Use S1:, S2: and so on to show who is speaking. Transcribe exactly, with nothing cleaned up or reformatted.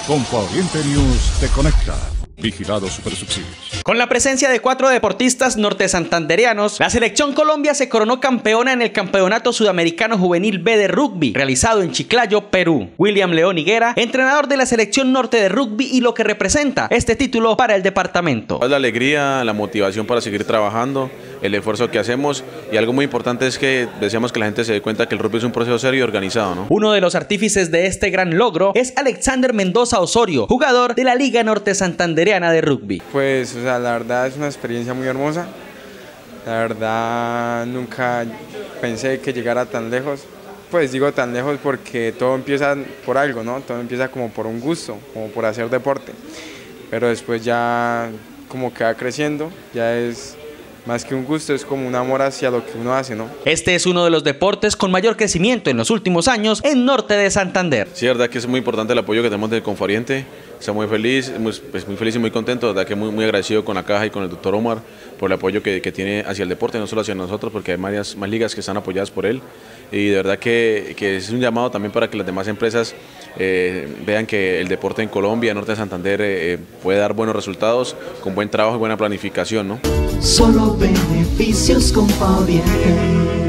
S1: Conforiente News te conecta. Vigilado Supersubsidios.
S2: Con la presencia de cuatro deportistas nortesantandereanos, la Selección Colombia se coronó campeona en el Campeonato Sudamericano Juvenil B de Rugby, realizado en Chiclayo, Perú. William León Higuera, entrenador de la Selección Norte de Rugby y lo que representa este título para el departamento.
S3: La alegría, la motivación para seguir trabajando, el esfuerzo que hacemos, y algo muy importante es que deseamos que la gente se dé cuenta que el rugby es un proceso serio y organizado, ¿no?
S2: Uno de los artífices de este gran logro es Alexander Mendoza Osorio, jugador de la Liga Norte Santandereana de Rugby.
S4: Pues, o sea, la verdad es una experiencia muy hermosa. La verdad nunca pensé que llegara tan lejos. Pues digo tan lejos porque todo empieza por algo, ¿no? Todo empieza como por un gusto, como por hacer deporte. Pero después ya como que va creciendo, ya es más que un gusto, es como un amor hacia lo que uno hace, ¿no?
S2: Este es uno de los deportes con mayor crecimiento en los últimos años en Norte de Santander.
S3: Sí, la verdad que es muy importante el apoyo que tenemos del Conforiente. Estoy muy feliz, muy, pues muy feliz y muy contento, la verdad que muy, muy agradecido con la caja y con el doctor Omar por el apoyo que, que tiene hacia el deporte, no solo hacia nosotros, porque hay más, más ligas que están apoyadas por él. Y de verdad que, que es un llamado también para que las demás empresas eh, vean que el deporte en Colombia, en Norte de Santander, eh, puede dar buenos resultados con buen trabajo y buena planificación, ¿no?
S5: Solo beneficios con Conforiente.